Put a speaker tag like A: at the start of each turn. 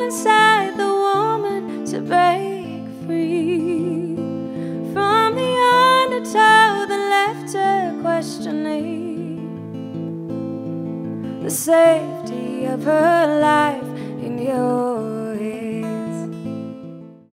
A: inside the woman to break free from the undertow that left her questioning the safety of her life in your